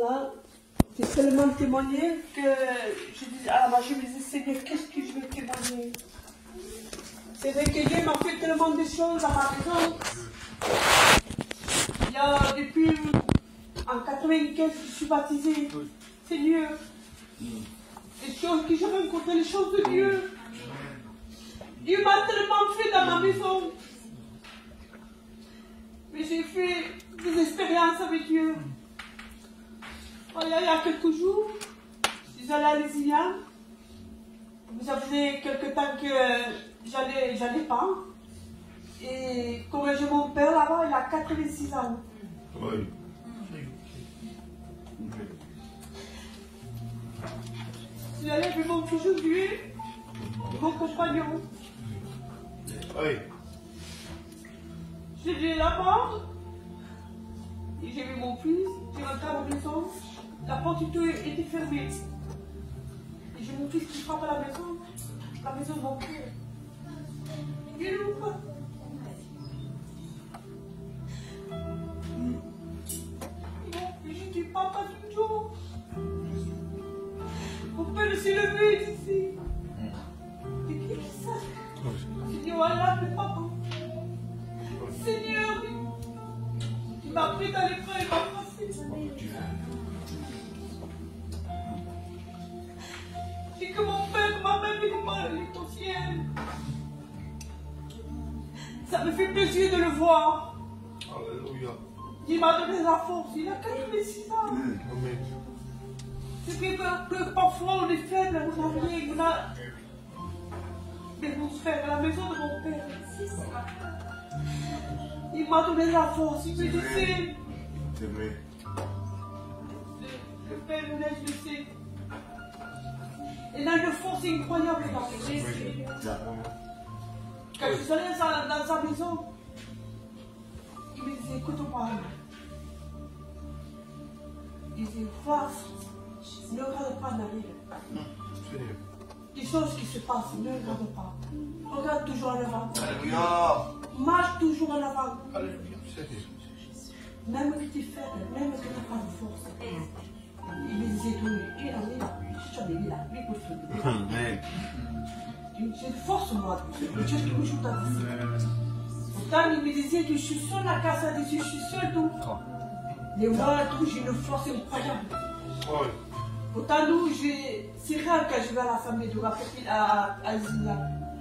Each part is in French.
Moi, c'est tellement témoigné que je dis, je me disais, Seigneur, qu'est-ce que je veux témoigner? C'est vrai que Dieu m'a fait tellement de choses à ma maison. Il y a depuis en 95 je suis baptisée. Seigneur, les choses que j'ai rencontrées, les choses de Dieu. Dieu m'a tellement fait dans ma maison. Mais j'ai fait des expériences avec Dieu. Voilà, il y a quelques jours, je suis allée à Lézignan. Ça faisait quelque temps que j'allais pas. Et comme j'ai mon père là-bas, il a 86 ans. Oui. Je suis allée avec mon fils Josué, mon compagnon. Oui. J'étais là-bas, et j'ai vu mon fils, j'ai rentré à la maison, la porte était fermée. Et j'ai mon fils qui frappe à la maison de mon père. Il ouvre. Et je dis, papa, du tout. Mon père s'est levé ici. Et qui est ça? Je dis, voilà, le papa. Seigneur, il m'a pris dans les bras et m'a passé. Et que mon père, ma mère, il est au ciel. Ça me fait plaisir de le voir. Alléluia. Il m'a donné la force. Il a 86 ans. C'est vrai que parfois on est faible, on n'a rien, on a. Mais mon frère, à la maison de mon père, il m'a donné la force. Il me disait. C'est vrai. Le père nous laisse le sait. Il a une force incroyable dans l'église. Quand je suis allée dans sa maison, il me disait, écoute-moi. Il disait, va, ne regarde pas en arrière. Les choses qui se passent, ne regarde pas. Regarde toujours en avant. Alléluia. Marche toujours en avant. Alléluia. Même que tu es faible, même que tu n'as pas de force. Il me disait, il est là. J'ai une force, moi. Dieu qui me joue ta vie. Pourtant, il me disait que je suis seule à casa des yeux, je suis seule tout. Mais moi, tout, j'ai une force incroyable. Pourtant, nous, c'est rare quand je vais à l'Assemblée de la Pépite à Zina.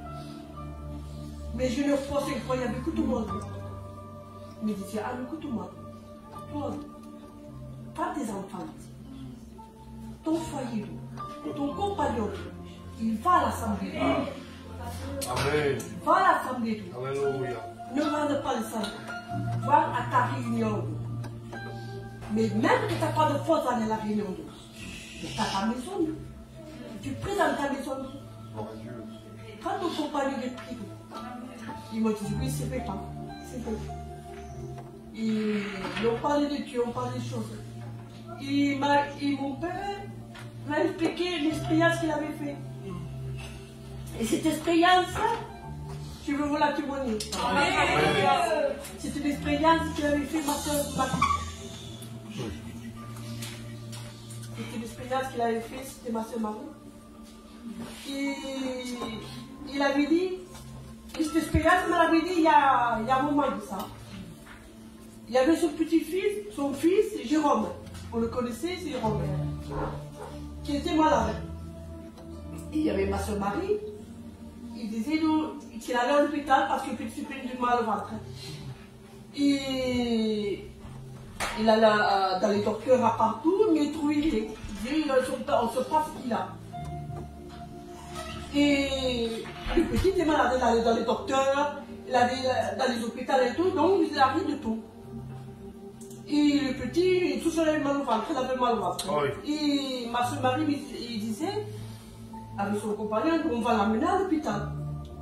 Mais j'ai une force incroyable. Écoute-moi. Il me disait, écoute-moi. Toi, pas tes enfants. Ton foyer, ton compagnon, il va à l'Assemblée. Amen. Va à l'Assemblée. Alléluia. Ne regarde pas le sang. Va à ta réunion. Mais même que tu n'as pas de force dans la réunion, tu as ta maison. Tu présentes ta maison. Quand ton compagnon est pris, il m'a dit, oui, c'est vrai, pas. C'est vrai. Ils ont parlé de Dieu, on parlé des choses. Mon père m'a expliqué l'expérience qu'il avait faite. Et cette expérience, je veux vous la témoigner. C'est une expérience qu'il avait faite ma soeur Marie. C'est une expérience qu'il avait faite, c'était ma soeur Marie. Et il avait dit, cette expérience, il m'avait dit il y a un moment de ça. Il y avait son petit-fils, son fils, Jérôme. On le connaissait, c'est Jérôme. Qui était malade. Et il y avait ma soeur Marie. Il disait qu'il allait à l'hôpital parce que le petit fils du mal au ventre. Et il allait dans les docteurs à partout, mais il trouvait rien. Il disait, on ne sait pas ce qu'il a. Et le petit était malade, il allait dans les docteurs, il allait dans les hôpitaux et tout, donc il n'a rien de tout. Et le petit, il toujours avait mal au ventre, il avait mal au ventre. Oui. Et ma soeur Marie, il disait, avec son compagnon, on va l'amener à l'hôpital.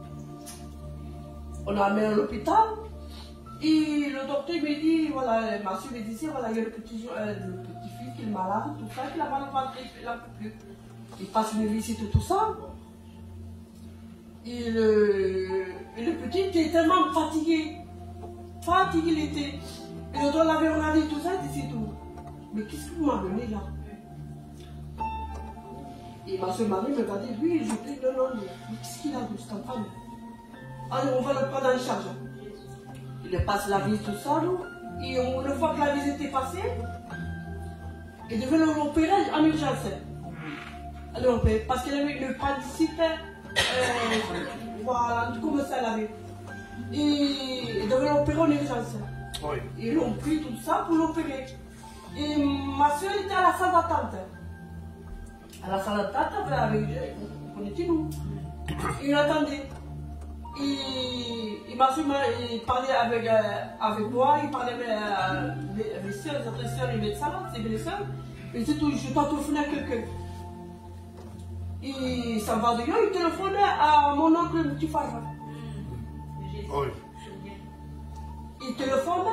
On l'a amené à l'hôpital. Et le docteur me dit, voilà, ma soeur me disait, voilà, il y a le petit-fils qui est malade, tout ça, qui a mal au ventre, il n'en peut plus. Il passe une visite et tout ça. Et le petit était tellement fatigué. Fatigué il était. Et le docteur l'avait regardé tout ça, il disait tout. mais qu'est-ce que vous m'amenez là? Et ma soeur Marie me regardait, lui, je dis, non, mais qu'est-ce qu'il a de cet enfant? Allez, on va le prendre en charge. Il passe la visite tout ça, et une fois que la visite était passée, il devait l'opérer en urgence. Alors, parce qu'il avait le principe, voilà, comme ça, elle avait. Et il devait l'opérer en urgence. Oui. Ils l'ont pris tout ça pour l'opérer. Et ma soeur était à la salle d'attente. À la salle d'attente, on était nous. Il attendait. Et ma soeur il parlait avec moi, il parlait avec mes soeurs, les autres soeurs, les médecins, les soeurs. Et c'est tout, je dois téléphoner à quelqu'un. Et ça va de là, il téléphonait à mon oncle, le petit frère. Oui. Il téléphone,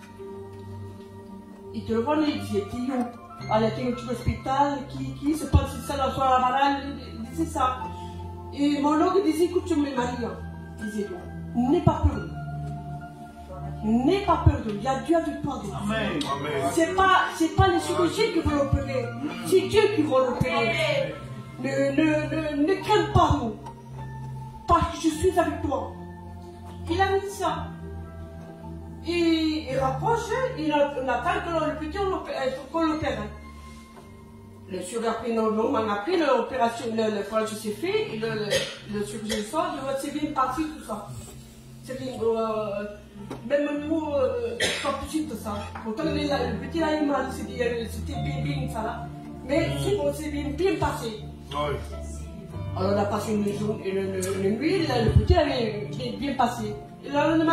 il disait, Tio, elle était au petit hôpital, qui se passe ça dans la malade, il disait ça. Et mon oncle disait, écoute, mes mariés, disait, n'aie pas peur. N'aie pas peur d'eux, il y a Dieu avec toi. Amen. C'est pas les chirurgiens qui vont l'opérer, c'est Dieu qui va l'opérer. Ne crains pas nous, parce que je suis avec toi. Il a dit ça. Et il rapproche, on attend que le petit qu'on l'opère. Le chirurgien a pris l'opération, le fromage s'est fait, et le chirurgien sort, c'est bien parti tout ça. C'est bien, même nous, pas possible tout ça. Pourtant le petit animal, c'était bien ça là. Mais c'est bien passé. Alors on a passé une nuit, le petit avait bien passé. Et là, le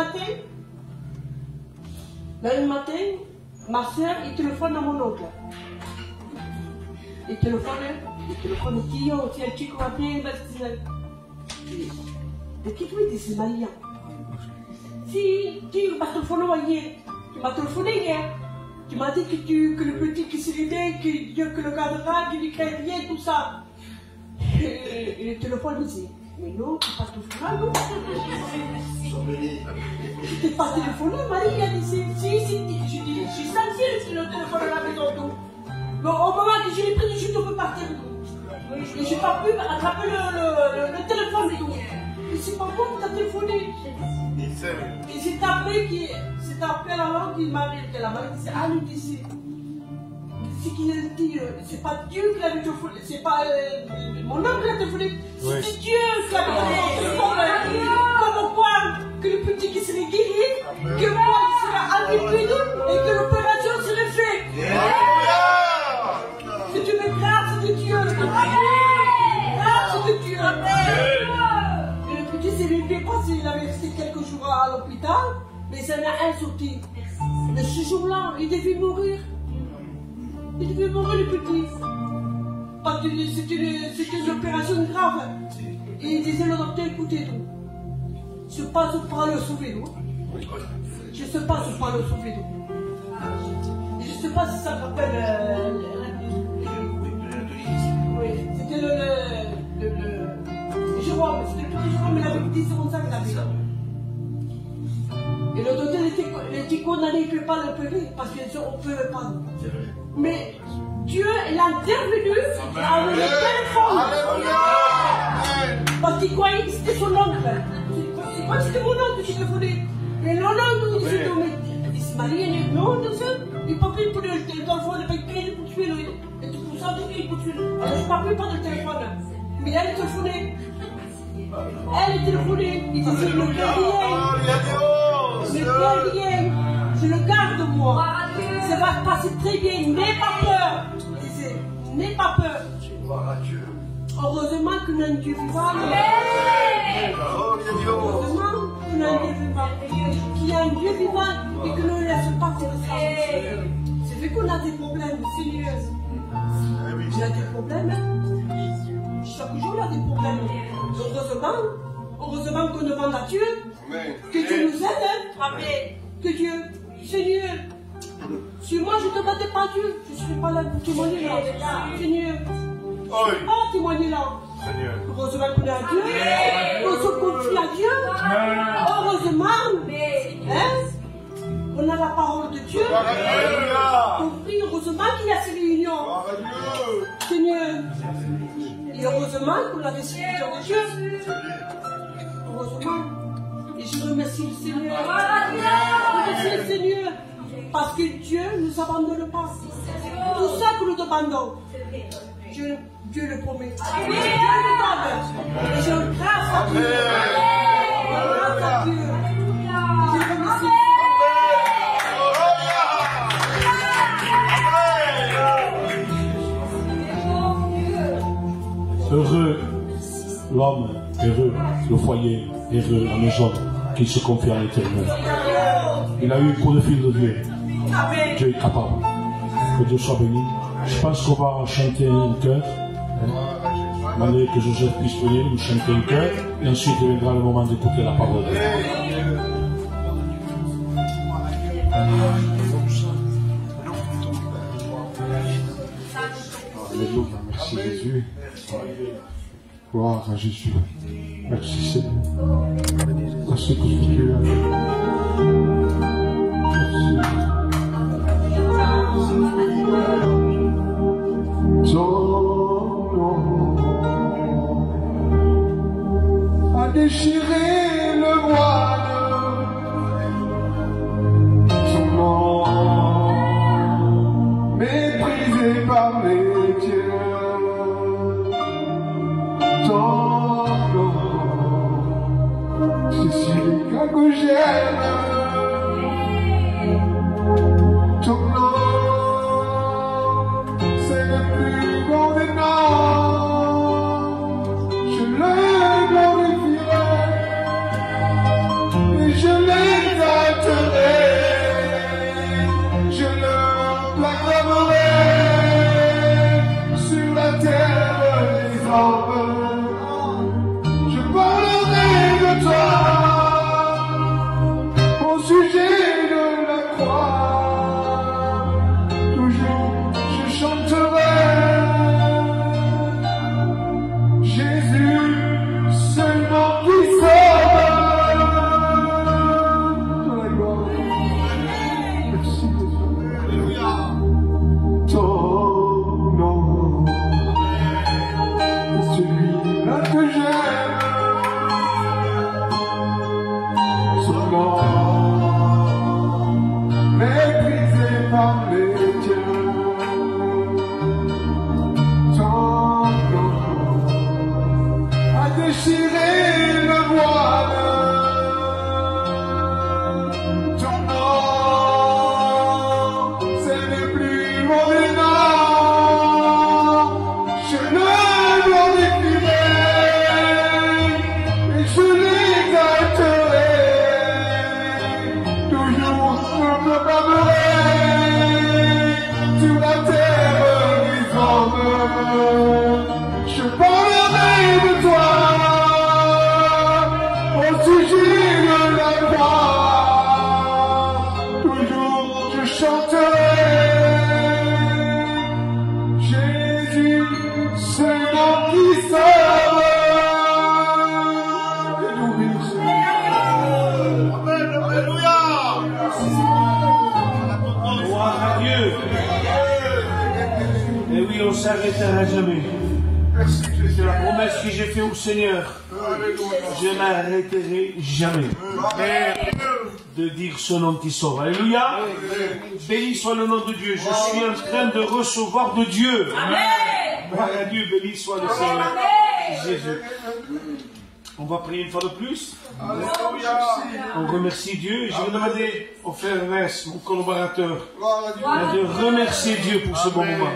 matin, ma soeur, il téléphone à mon oncle. Il téléphone, Tio, tiens, tu crois bien, de qui tu dis, c'est Maria. Si, tu m'as téléphoné hier. Tu m'as dit que le petit qui se réveille, que le gardera, qu'il lui crée rien, tout ça. Et le téléphone me dit, mais non, tu n'as pas téléphoné, non. Tu n'es pas téléphoné, Marie, elle dit, si, je suis sensible si le téléphone à la maison, tout. Mais au moment que je l'ai pris, je ne peux partir, tout. Et je n'ai pas pu attraper le téléphone, tout. Et c'est pas moi qui t'a téléphoné. Et c'est après la langue qu'il m'a dit, ah, nous disait. C'est qu'il a dit, c'est pas Dieu qui l'a téléphoné, c'est pas mon oncle qui l'a téléphoné, c'est Dieu qui l'a téléphoné. Comme quoi, que le petit qui serait guéri, que moi je serais enlevé et que l'opération serait faite. C'est une grâce de Dieu. Grâce de Dieu. Et le petit s'est bien passé, il avait resté quelques jours à l'hôpital, mais ça n'a rien sorti. Mais ce jour-là, il devait mourir. Il devait mourir le petit. Parce que c'était une opération grave. Et il disait le docteur, écoutez tout. Je ne sais pas si on pourra le sauver, non? Je ne sais pas si on pourra le sauver, non? Je ne sais pas si ça s'appelle... Oui, c'était Jérôme, c'était le petit Jérôme, il avait 10 secondes ça qu'il avait. Et le docteur était condamné, il ne peut pas l'opérer parce qu'on ne peut pas. Mais Dieu, il a intervenu avec le téléphone. Parce qu'il croyait que c'était son oncle. C'est quoi c'était mon oncle qui téléphonait. Mais l'oncle nous disait, mais Marie, non, il ne peut plus pour le téléphone avec qui il peut tuer. Et tout pour ça, il peut tuer. Alors je ne parle pas de téléphone. Mais elle téléphonait. Elle téléphonait. Il disait, le guerrier, je le garde moi. Ça va se passer très bien, n'aie pas peur. Il disait, n'aie pas peur. Heureusement qu'on a un Dieu vivant. Heureusement qu'on a un Dieu vivant. Qu'il y a un Dieu vivant et que ne laisse pas faire ça. C'est vrai qu'on a des problèmes, Seigneur. Il y a des problèmes. Chaque jour, il y a des problèmes. Heureusement qu'on demande à Dieu que Dieu nous aide. Amen. Que Dieu, Seigneur, si moi je ne te battais pas Dieu, je ne serais pas là pour témoigner là. Seigneur, pas témoigner là. Heureusement qu'on est à Dieu, qu'on se confie à Dieu. Heureusement, On a la parole de Dieu. Compris, heureusement qu'il y a ces réunions. Seigneur. Et heureusement qu'on a des serviteurs de Dieu. Heureusement. Et je remercie le Seigneur. Je remercie le Seigneur. Parce que Dieu ne nous abandonne pas. Tout ça que nous demandons, Dieu le promet. Dieu le donne. Et je grâce à Dieu. Grâce à Dieu. Je remercie. Heureux l'homme, heureux le foyer, heureux la maison qui se confie à l'Éternel. Il a eu pour le fil de Dieu. Dieu est capable. Que Dieu soit béni. Je pense qu'on va chanter un chœur. Malgré que Joseph puisse venir, nous chanter un chœur. Et ensuite viendra le moment d'écouter la parole de Dieu. Alléluia, merci Jésus. Gloire à Jésus. Merci Seigneur. Merci pour ce que tu as fait. Merci. Ton nom a déchiré le voile. Son nom méprisé par les dieux. Ton nom, c'est celui que j'aime. Ton nom, c'est le plus grand des noms. Je le glorifierai et je l'exalterai. Je le proclamerai sur la terre des hommes. Au sujet de la croix, toujours je chanterai Jésus, seul nom qui sauve. Dans la gloire. Merci Jésus. Ton nom, celui-là que j'aime. Méprisé par les dieux, ton nom a déchiré le voile. Ton nom, c'est le plus mauvais nom. Je le glorifierai et je l'exalterai. Sur la terre des hommes, je parlerai de toi au sujet de la croix. Toujours je chanterai Jésus, seul nom qui sauve. Alléluia. Gloire à Dieu. Et oui, on ne s'arrêtera jamais. C'est la promesse que j'ai faite au Seigneur. Je n'arrêterai jamais de dire son nom qui sauve. Alléluia. Béni soit le nom de Dieu. Je suis en train de recevoir de Dieu. Gloire à Dieu. Béni soit le Seigneur Jésus. On va prier une fois de plus. On remercie Dieu. Je vais demander au frère Ernest, mon collaborateur, de remercier Dieu pour ce bon moment.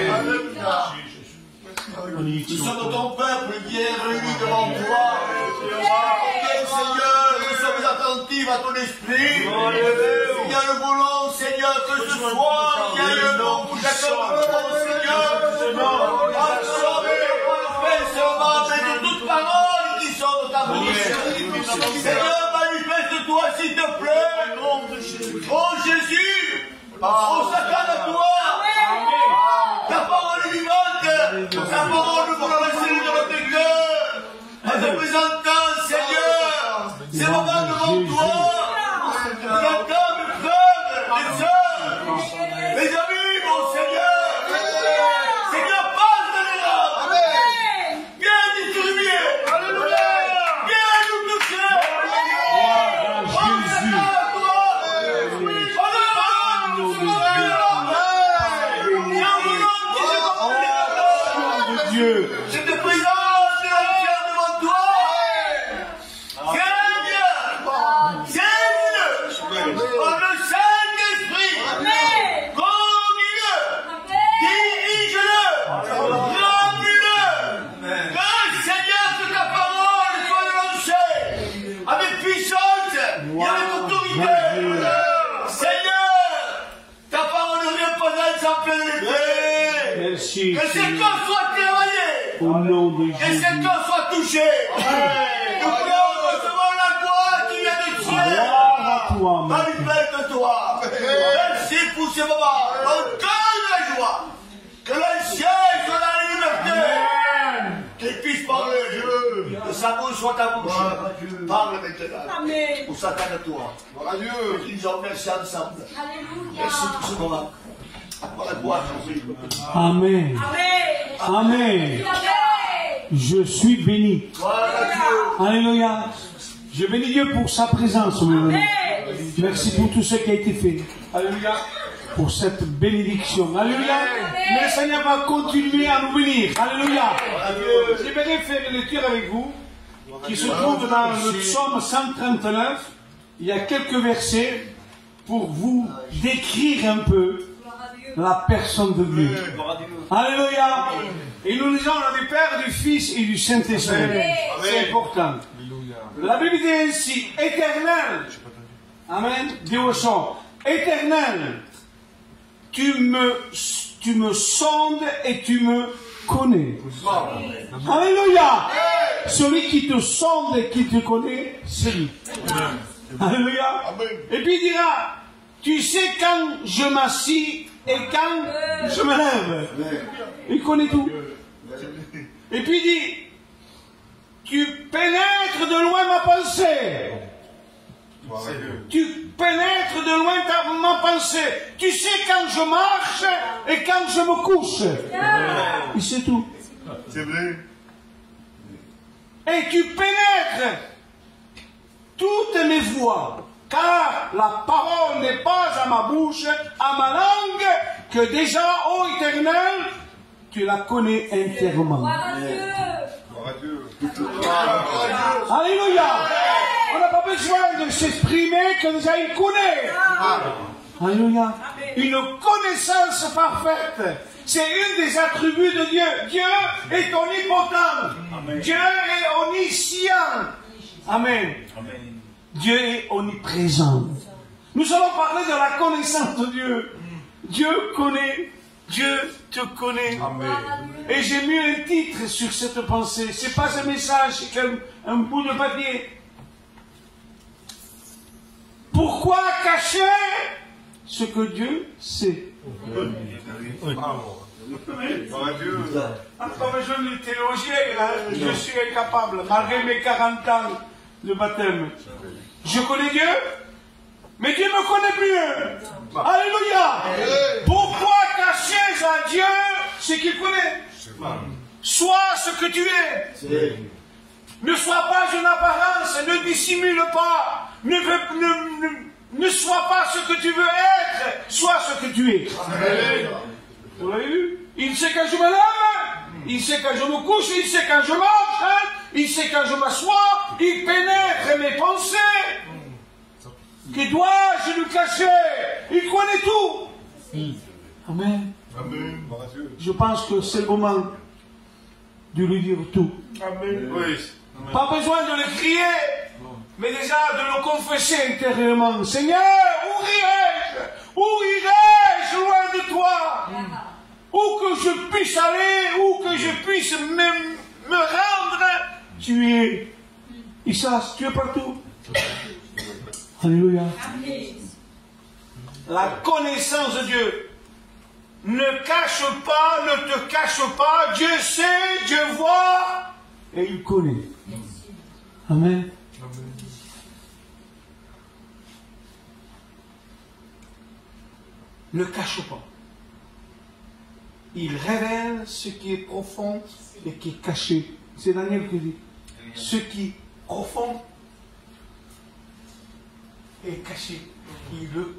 Nous sommes ton peuple bien réuni devant toi. Seigneur, nous sommes attentifs à ton esprit. Il y a le volant, Seigneur, que ce soir, il y a le nom pour chacun de nous, Seigneur. Absorbé par le Père serment de toute parole qui sort de ta bouche. Seigneur, manifeste-toi, s'il te plaît. Oh Jésus, on s'accorde à toi. Ta parole est vivante. Ta parole nous voulons rester dans tes cœurs. En te présentant, Seigneur, ces moments devant toi. Nous entendons, frère, Dieu. Je te présente l'enfer devant toi. Seigneur, par le Saint-Esprit, conduis-le, dirige-le, remplis-le. Que Seigneur, que ta parole soit lancée avec puissance et avec autorité. Seigneur, ta parole ne vient pas d'elle sans plein d'effet. Merci. Que ces corps soient travaillés. Au nom de Que ces Jésus. corps soient touchés. Nous voulons recevoir la gloire qui vient du ciel. Gloire à toi, Par mon une belle de toi. Merci pour ce moment. Encore de la joie. Que l'ancien soit dans la liberté. Qu'il puisse parler, Dieu. Que sa bouche soit ta bouche. Parle maintenant. Amen. Pour s'attendre à toi. Qu'ils nous remercient ensemble. Merci pour ce moment. Pour la gloire, Jésus. Amen. Amen. Amen. Je suis béni. Alléluia. Je bénis Dieu pour sa présence au milieu de nous. Merci pour tout ce qui a été fait. Alléluia. Pour cette bénédiction. Alléluia. Mais le Seigneur va continuer à nous bénir. Alléluia. J'aimerais faire une lecture avec vous qui se trouve dans le psaume 139. Il y a quelques versets pour vous décrire un peu la personne de Dieu. Alléluia. Et nous lisons le nom du Père, du Fils et du Saint-Esprit. C'est important. La Bible dit ainsi, Éternel. Amen. Dis au son. Éternel, tu me sondes et tu me connais. Alléluia. Celui qui te sonde et qui te connaît, c'est lui. Alléluia. Et puis il dira, tu sais quand je m'assis et quand je me lève. Il connaît tout. Et puis il dit, tu pénètres de loin ma pensée. Tu pénètres de loin ma pensée. Tu sais quand je marche et quand je me couche. Il sait tout. C'est vrai. Et tu pénètres toutes mes voies. Car la parole n'est pas à ma bouche, à ma langue, que déjà, ô Éternel, tu la connais entièrement. Alléluia. On n'a pas besoin de s'exprimer que déjà il connaît. Alléluia. Une connaissance parfaite. C'est une des attributs de Dieu. Dieu est omnipotent. Dieu est omniscient. Amen. Dieu est omniprésent. Nous allons parler de la connaissance de Dieu. Dieu connaît. Dieu te connaît. Amen. Et j'ai mis un titre sur cette pensée. C'est pas un message, c'est un bout de papier. Pourquoi cacher ce que Dieu sait? Pas besoin de théologie, je suis incapable, malgré mes 40 ans de baptême. Je connais Dieu, mais Dieu me connaît mieux. Alléluia. Pourquoi cacher à Dieu ce qu'il connaît? Sois ce que tu es. Ne sois pas une apparence, ne dissimule pas, ne sois pas ce que tu veux être, sois ce que tu es. Vous l'avez vu? Il sait quand je me lève, il sait quand je me couche, il sait quand je marche, il sait quand je m'assois, il pénètre mes pensées. Que dois-je lui cacher? Il connaît tout. Amen. Je pense que c'est le moment de lui dire tout. Amen. Oui. Pas besoin de le crier, mais déjà de le confesser intérieurement. Seigneur, où irai-je? Où irai-je loin de toi? Où que je puisse aller, où que je puisse me rendre, tu es. Issa, tu es partout. Alléluia. La connaissance de Dieu. Ne cache pas, ne te cache pas. Dieu sait, Dieu voit, et il connaît. Amen. Ne cache pas. Il révèle ce qui est profond et qui est caché. C'est Daniel qui dit. Ce qui est profond est caché. Il le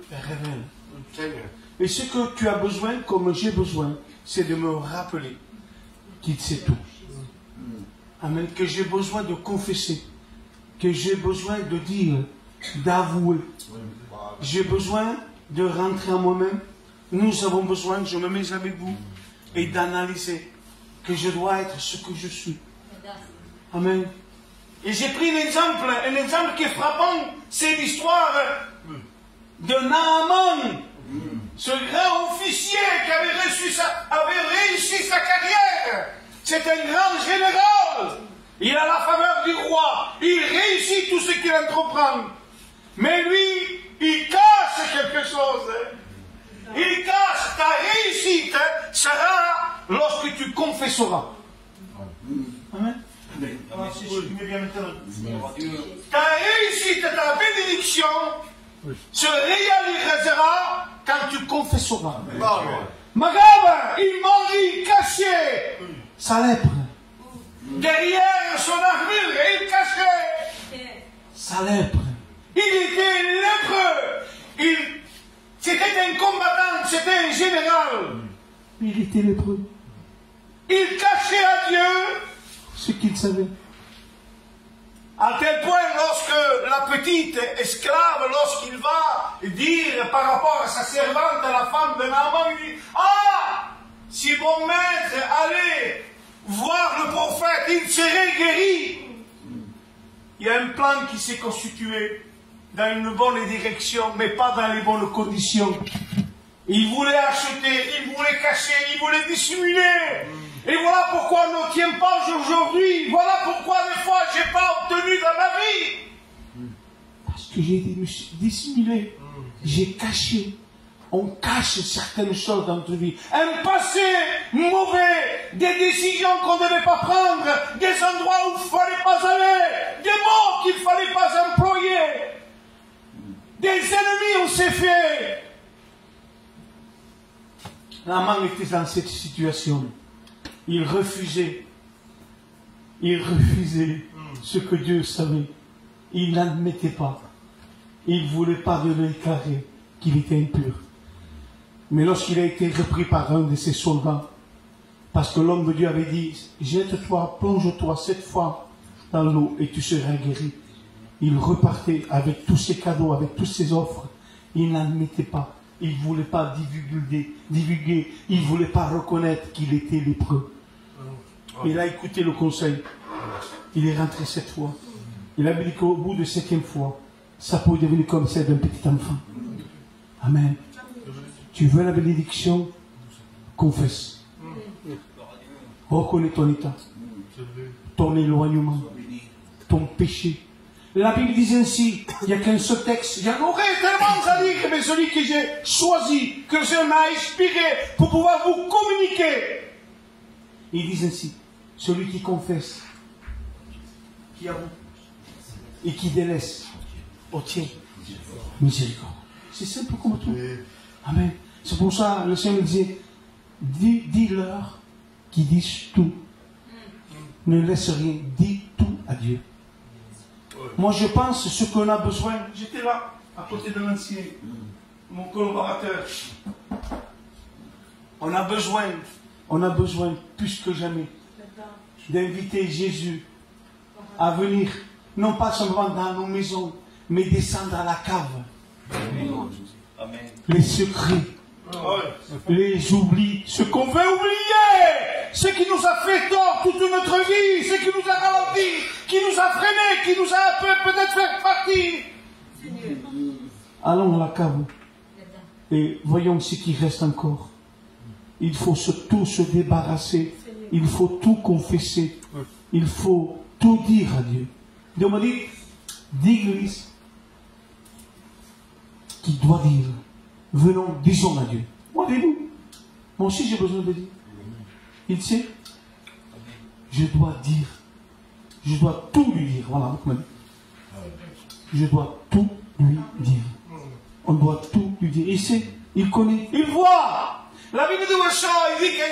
révèle. Et ce que tu as besoin, comme j'ai besoin, c'est de me rappeler qu'il sait tout. Amen. Que j'ai besoin de confesser. Que j'ai besoin de dire, d'avouer. J'ai besoin de rentrer en moi-même. Nous avons besoin, je me mets avec vous, et d'analyser que je dois être ce que je suis. Amen. Et j'ai pris un exemple qui est frappant, c'est l'histoire de Naaman, ce grand officier qui avait réussi sa carrière. C'est un grand général. Il a la faveur du roi. Il réussit tout ce qu'il entreprend. Mais lui, il cache quelque chose. Il cache ta réussite sera lorsque tu confesseras. Amen. Ta réussite, ta bénédiction se réalisera quand tu confesseras. Magaba, il mordit, caché sa lèpre. Derrière son armure, il cachait sa lèpre. Il était lépreux. C'était un combattant, c'était un général. Il était lépreux. Il cachait à Dieu ce qu'il savait. À tel point, lorsque la petite esclave, lorsqu'il va dire par rapport à sa servante, à la femme de Naaman, il dit, ah, si mon maître allait voir le prophète, il serait guéri. Il y a un plan qui s'est constitué dans une bonne direction, mais pas dans les bonnes conditions. Il voulait acheter, il voulait cacher, il voulait dissimuler. Et voilà pourquoi on ne tient pas aujourd'hui. Voilà pourquoi des fois je n'ai pas obtenu dans ma vie. Parce que j'ai dissimulé, j'ai caché. On cache certaines choses dans notre vie. Un passé mauvais, des décisions qu'on ne devait pas prendre, des endroits où il ne fallait pas aller, des mots qu'il ne fallait pas employer. Des ennemis on s'est fait. Naaman était dans cette situation. Il refusait ce que Dieu savait. Il n'admettait pas. Il ne voulait pas de déclarer qu'il était impur. Mais lorsqu'il a été repris par un de ses soldats, parce que l'homme de Dieu avait dit, jette-toi, plonge-toi 7 fois dans l'eau et tu seras guéri. Il repartait avec tous ses cadeaux, avec toutes ses offres. Il n'admettait pas. Il ne voulait pas divulguer. Il ne voulait pas reconnaître qu'il était lépreux. Il a écouté le conseil. Il est rentré 7 fois. Il a dit qu'au bout de 7e fois, sa peau est devenue comme celle d'un petit enfant. Amen. Tu veux la bénédiction? Confesse. Reconnais ton état, ton éloignement, ton péché. La Bible dit ainsi, il n'y a qu'un seul texte. J'aurais tellement à dire, mais celui que j'ai choisi, que je m'a inspiré pour pouvoir vous communiquer. Il dit ainsi, celui qui confesse, qui avoue et qui délaisse, obtient miséricorde. C'est simple comme tout. Amen. C'est pour ça le Seigneur disait, dis-leur qui disent tout. Ne laisse rien, dis tout à Dieu. Moi je pense ce qu'on a besoin, j'étais là, à côté de l'ancien, mon collaborateur. On a besoin plus que jamais d'inviter Jésus à venir, non pas seulement dans nos maisons, mais descendre à la cave. Amen. Les secrets, les oublis, ce qu'on veut oublier, ce qui nous a fait tort toute notre vie, ce qui nous a ralenti, qui nous a freiné, qui nous a peut-être fait partir. Allons à la cave et voyons ce qui reste encore. Il faut tout se débarrasser, il faut tout confesser, il faut tout dire à Dieu. Dieu m'a dit, d'église qui doit dire, venons, disons à Dieu. Moi, dis-nous. Moi aussi, j'ai besoin de dire. Il sait, je dois dire. Je dois tout lui dire. Voilà, je dois tout lui dire. On doit tout lui dire. Il sait, il connaît, il voit. La Bible de Wachon, il dit qu'à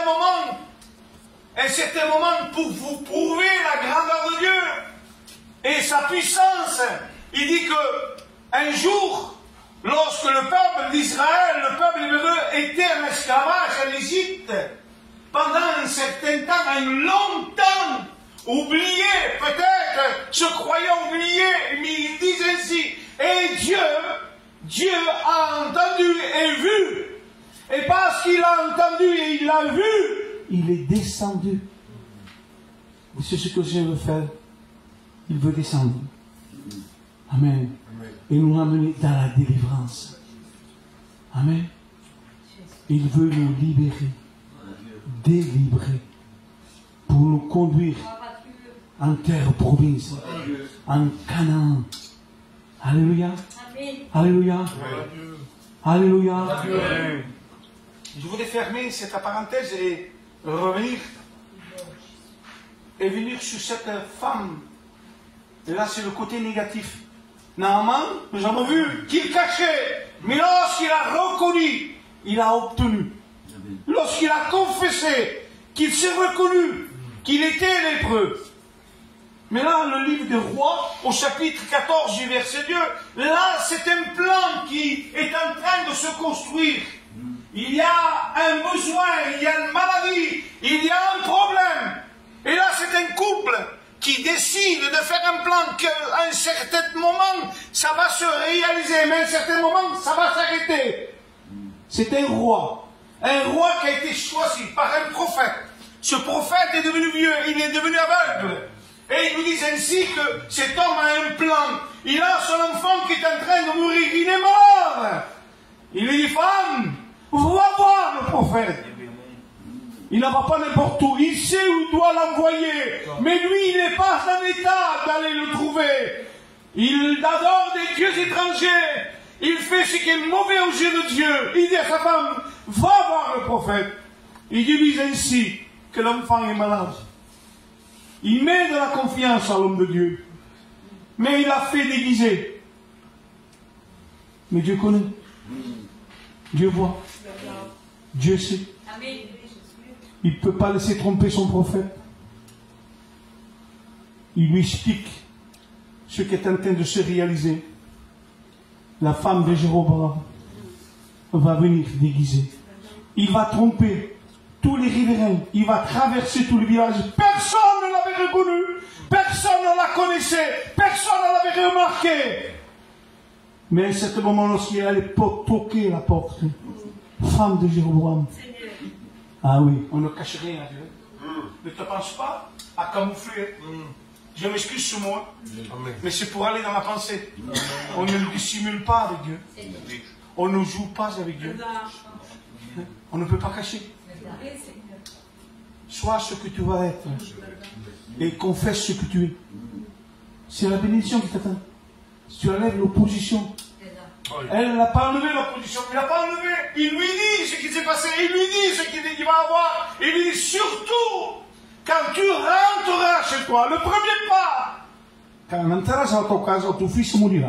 un certain moment, pour vous prouver la grandeur de Dieu et sa puissance, il dit que un jour, lorsque le peuple d'Israël, le peuple hébreu, était en esclavage en Égypte, pendant un certain temps a longtemps oublié, peut-être, se croyant oublié, mais ils disent ainsi, et Dieu a entendu et vu, et parce qu'il a entendu et il a vu, il est descendu. Et c'est ce que Dieu veut faire. Il veut descendre. Amen. Et nous amener dans la délivrance. Amen. Il veut nous libérer, délivrer, pour nous conduire en terre promise, en Canaan. Alléluia. Alléluia. Alléluia. Je voudrais fermer cette parenthèse et revenir et venir sur cette femme. Et là, c'est le côté négatif. Naaman, nous avons vu qu'il cachait, mais lorsqu'il a reconnu, il a obtenu. Lorsqu'il a confessé qu'il s'est reconnu qu'il était lépreux. Mais là, le livre des Rois, au chapitre 14 du verset 2, là, c'est un plan qui est en train de se construire. Il y a un besoin, il y a une maladie, il y a un problème. Et là, c'est un couple qui décide de faire un plan qu'à un certain moment, ça va se réaliser, mais à un certain moment, ça va s'arrêter. C'est un roi qui a été choisi par un prophète. Ce prophète est devenu vieux, il est devenu aveugle. Et ils nous disent ainsi que cet homme a un plan. Il a son enfant qui est en train de mourir, il est mort. Il lui dit, femme, va voir le prophète. Il ne va pas n'importe où, il sait où il doit l'envoyer. Mais lui, il n'est pas en état d'aller le trouver. Il adore des dieux étrangers. Il fait ce qui est mauvais aux yeux de Dieu. Il dit à sa femme, va voir le prophète. Il dit ainsi que l'enfant est malade. Il met de la confiance à l'homme de Dieu. Mais il a fait déguiser. Mais Dieu connaît. Dieu voit. Dieu sait. Il ne peut pas laisser tromper son prophète. Il lui explique ce qui est en train de se réaliser. La femme de Jéroboam va venir déguisée. Il va tromper tous les riverains. Il va traverser tout le village. Personne ne l'avait reconnu. Personne ne la connaissait. Personne ne l'avait remarqué. Mais à ce moment, lorsqu'il allait toquer la porte, femme de Jéroboam. Ah oui, on ne cache rien à Dieu. Ne te pense pas à camoufler. Je m'excuse sur moi, mais c'est pour aller dans la pensée. On ne le dissimule pas avec Dieu. On ne joue pas avec Dieu. On ne peut pas cacher. Sois ce que tu vas être et confesse ce que tu es. C'est la bénédiction qui t'attend. Si tu enlèves l'opposition, elle n'a pas enlevé l'opposition, il n'a pas enlevé. Il lui dit ce qui s'est passé, il lui dit ce qu'il va avoir. Il lui dit surtout, quand tu rentreras chez toi, le premier pas, quand entreras dans ton casa, ton fils mourira.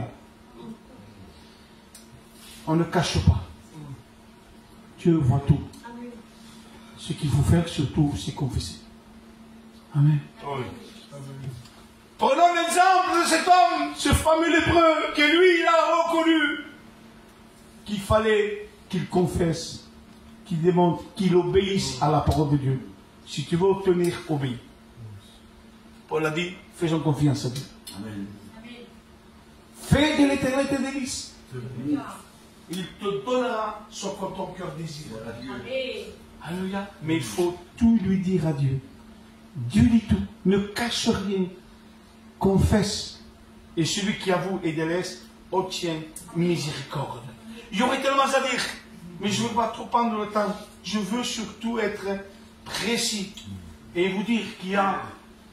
On ne cache pas. Dieu voit tout. Ce qu'il faut faire surtout, c'est confesser. Amen. Prenons l'exemple de cet homme, ce fameux lépreux, que lui, il a reconnu qu'il fallait qu'il confesse, qu'il démontre, qu'il obéisse à la parole de Dieu. Si tu veux obtenir, obéis. Paul a dit, faisons confiance à Dieu. Amen. Fais de l'Éternel tes délices. Il te donnera ce que ton cœur désire. Alléluia. Mais il faut tout lui dire à Dieu. Dieu dit tout. Ne cache rien. Confesse. Et celui qui avoue et délaisse obtient miséricorde. Il y aurait tellement à dire. Mais je ne veux pas trop prendre le temps. Je veux surtout être précis. Et vous dire qu'il y a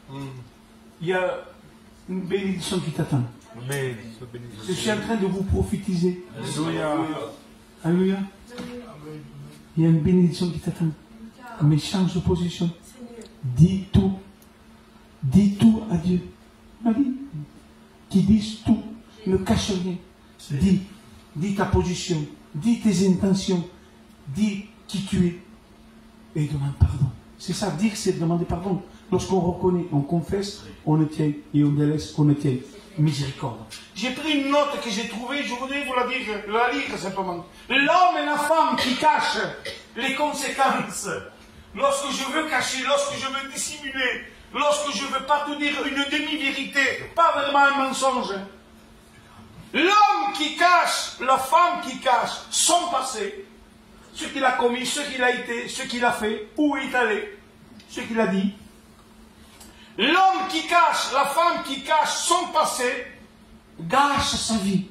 une bénédiction qui t'attend. Je suis en train de vous prophétiser. Alléluia. Alléluia. Il y a une bénédiction qui t'attend. Mais change de position. Dis tout. Dis tout à Dieu. Il m'a dit. Qu'ils disent tout. Ne cache rien. Dis. Dis ta position. Dis tes intentions. Dis qui tu es. Et demande pardon. C'est ça. Dire, c'est demander pardon. Lorsqu'on reconnaît, on confesse, on le tient. Et on délaisse, on le tient. Miséricorde. J'ai pris une note que j'ai trouvée, je voudrais vous la lire simplement. L'homme et la femme qui cachent les conséquences lorsque je veux cacher, lorsque je veux dissimuler, lorsque je ne veux pas te dire une demi-vérité, pas vraiment un mensonge. L'homme qui cache, la femme qui cache son passé, ce qu'il a commis, ce qu'il a été, ce qu'il a fait, où il est allé, ce qu'il a dit. L'homme qui cache, la femme qui cache son passé, gâche sa vie.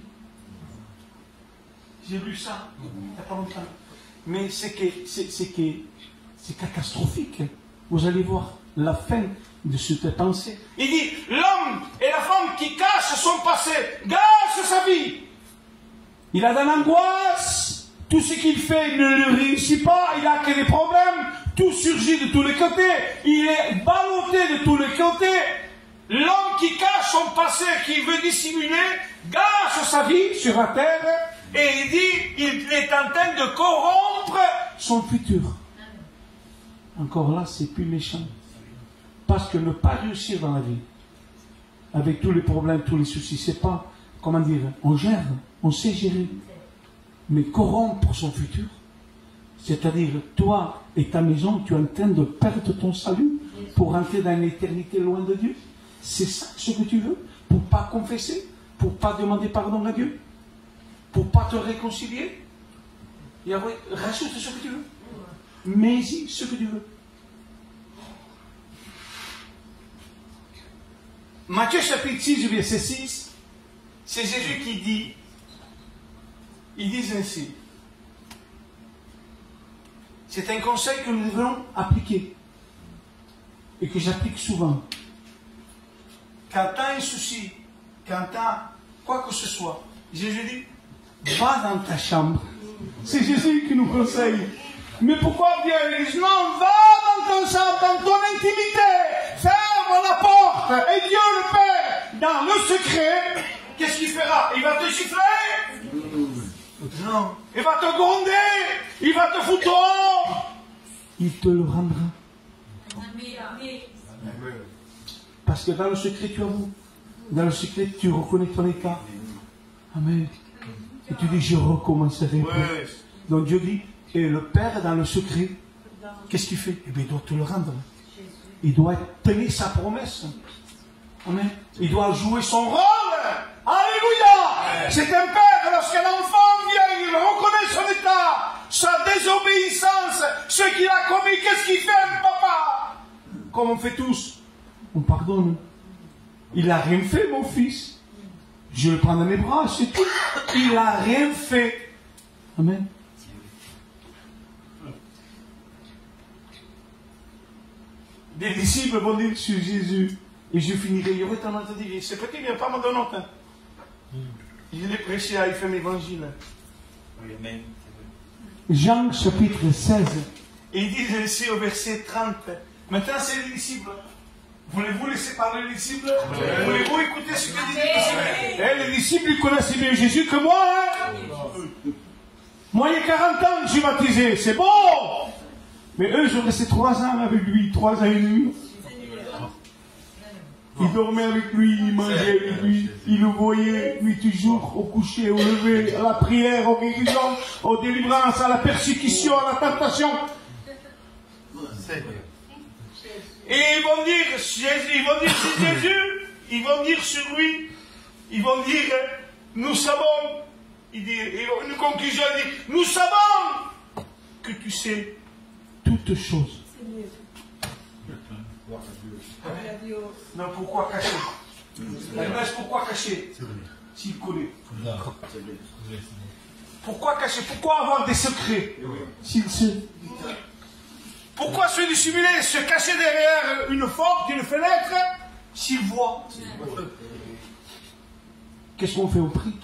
J'ai lu ça il n'y a pas longtemps. Mais c'est catastrophique. Vous allez voir la fin de cette pensée. Il dit, l'homme et la femme qui cachent son passé gâchent sa vie. Il a de l'angoisse. Tout ce qu'il fait ne le réussit pas. Il a que des problèmes. Tout surgit de tous les côtés. Il est ballotté de tous les côtés. L'homme qui cache son passé, qui veut dissimuler, gâche sa vie sur la terre. Et il dit, il est en train de corrompre son futur. Encore là, c'est plus méchant. Parce que ne pas réussir dans la vie, avec tous les problèmes, tous les soucis, c'est pas, comment dire, on gère, on sait gérer. Mais corrompre son futur, c'est-à-dire, toi et ta maison, tu es en train de perdre ton salut pour entrer dans une éternité loin de Dieu. C'est ça ce que tu veux? Pour pas confesser? Pour pas demander pardon à Dieu? Pour pas te réconcilier? Rajoute ce que tu veux. Mets-y ce que tu veux. Matthieu chapitre 6, verset 6, c'est Jésus qui dit, ils disent ainsi. C'est un conseil que nous devons appliquer et que j'applique souvent. Quand tu as un souci, quand tu as quoi que ce soit, Jésus dit, va dans ta chambre. C'est Jésus qui nous conseille. Mais pourquoi bien ils disent, non, va dans ton chambre, dans ton intimité, ferme la porte, et Dieu le Père, dans le secret, qu'est-ce qu'il fera? Il va te siffler? Non. Il va te gronder, il va te foutre dehors. Il te le rendra. Parce que dans le secret, tu avoues. Dans le secret, tu reconnais ton état. Amen. Et tu dis, je recommencerai. Ouais. Donc Dieu dit, et le Père dans le secret, qu'est-ce qu'il fait? Eh bien, il doit te le rendre. Il doit tenir sa promesse. Amen. Il doit jouer son rôle. Alléluia. C'est un père, lorsqu'un enfant vient, il reconnaît son état, sa désobéissance, ce qu'il a commis, qu'est-ce qu'il fait, papa? Comme on fait tous. On pardonne. Il n'a rien fait, mon fils. Je le prends dans mes bras, c'est tout. Il n'a rien fait. Amen. Des disciples vont dire sur Jésus, et je finirai, il y aurait tendance à dire, c'est petit, il n'y a pas mon donne. Il est prêché à faire l'évangile. Jean chapitre 16. Et il dit ainsi au verset 30. Maintenant c'est les disciples. Voulez-vous laisser parler les disciples? Voulez-vous écouter ce que disent les disciples? Les disciples, ils connaissent bien Jésus que moi. Moi, il y a 40 ans que je suis baptisé. C'est bon. Mais eux, ils ont resté 3 ans avec lui, 3 ans et demi. Ils dormaient avec lui, ils mangeaient avec lui, ils le voyaient, lui toujours, au coucher, au lever, à la prière, aux guérisons, aux délivrances, à la persécution, à la tentation. Et ils vont dire sur Jésus, ils vont dire sur lui, ils vont dire, nous savons, une conclusion, il dit, nous savons que tu sais toutes choses. Non, pourquoi cacher? Pourquoi cacher? S'il connaît. Pourquoi cacher? Pourquoi avoir des secrets? S'il sait. Pourquoi se dissimuler, se cacher derrière une porte, une fenêtre, s'il voit? Qu'est-ce qu'on fait au prix?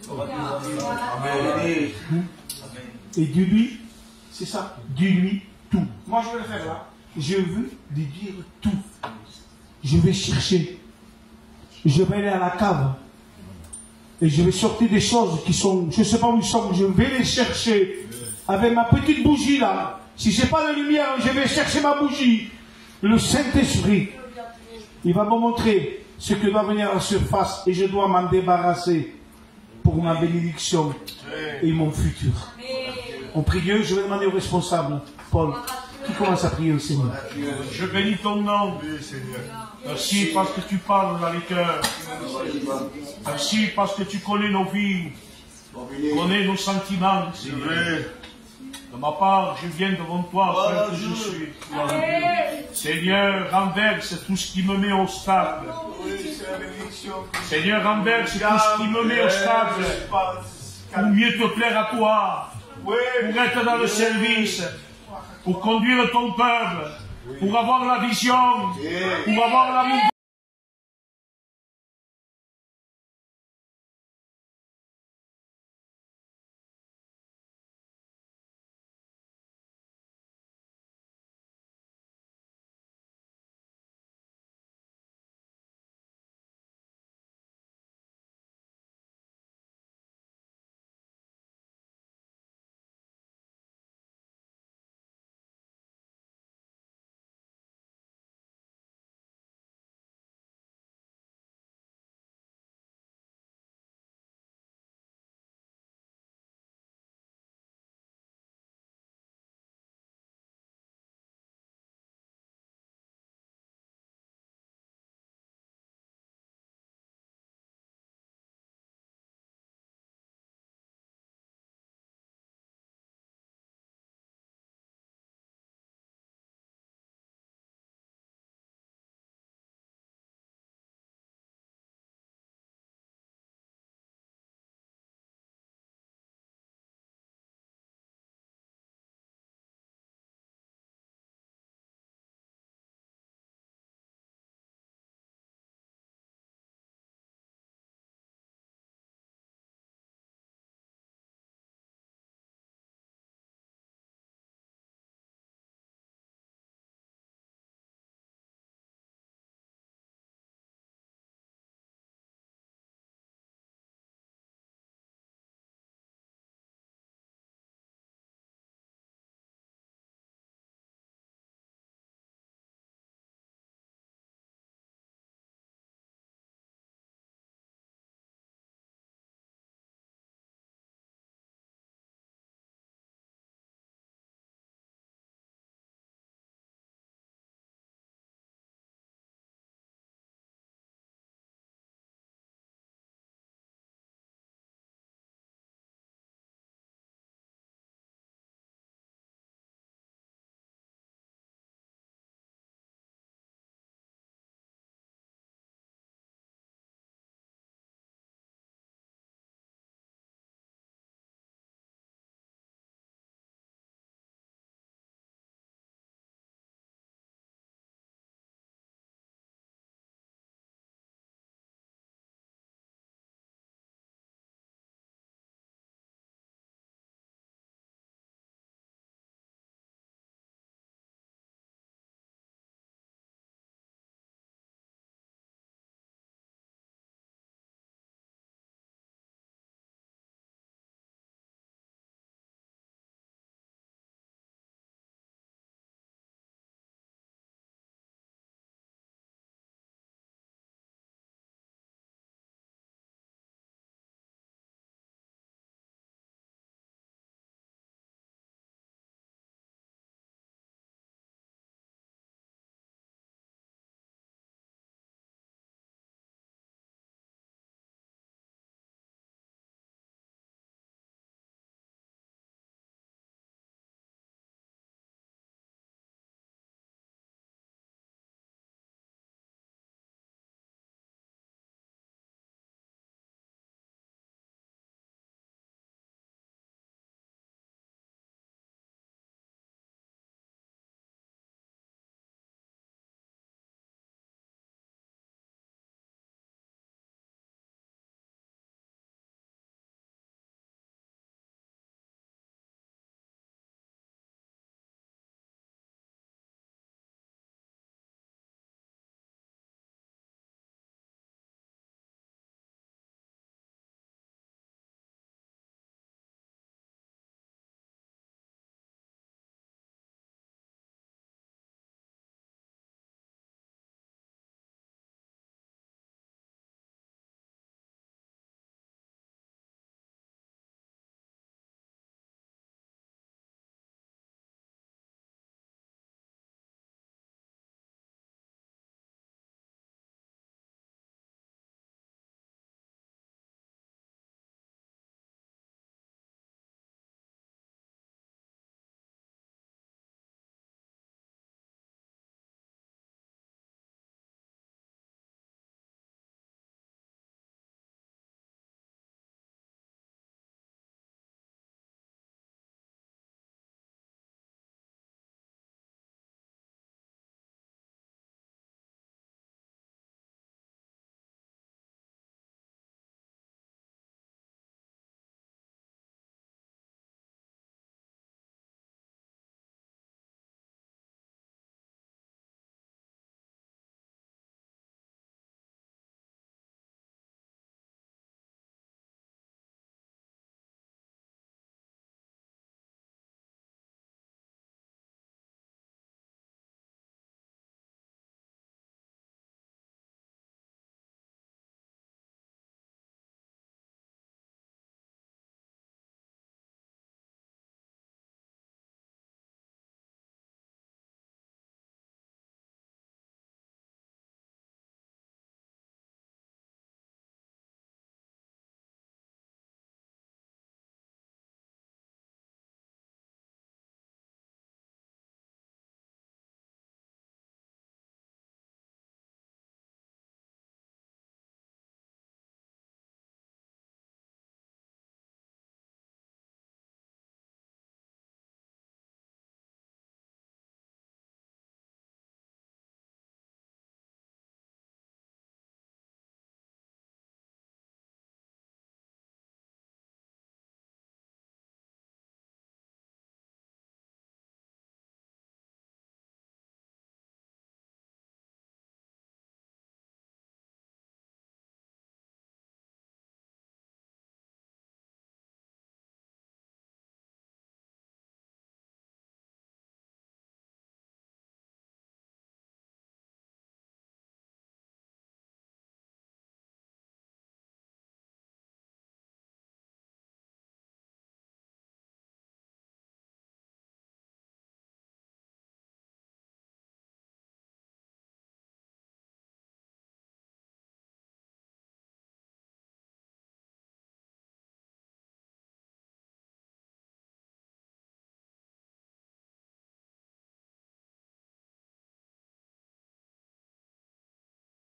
Et dis-lui, c'est ça, dis-lui tout. Moi je vais le faire là. Je veux lui dire tout. Je vais chercher. Je vais aller à la cave. Et je vais sortir des choses qui sont, je ne sais pas où ils sont, je vais les chercher. Avec ma petite bougie là. Si je n'ai pas de lumière, je vais chercher ma bougie. Le Saint-Esprit, il va me montrer ce que doit venir à la surface. Et je dois m'en débarrasser pour ma bénédiction et mon futur. On prie Dieu, je vais demander au responsable, Paul. Qui commence à prier au Seigneur? Je bénis ton nom. Merci parce que tu parles dans les cœurs. Merci parce que tu connais nos vies, connais nos sentiments, Seigneur. De ma part, je viens devant toi, tel que je suis. Seigneur, renverse tout ce qui me met au stade. Seigneur, renverse tout ce qui me met au stade. Pour mieux te plaire à toi. Pour être dans le service. Pour conduire ton peuple. Pour avoir la vision. Pour avoir l'amour.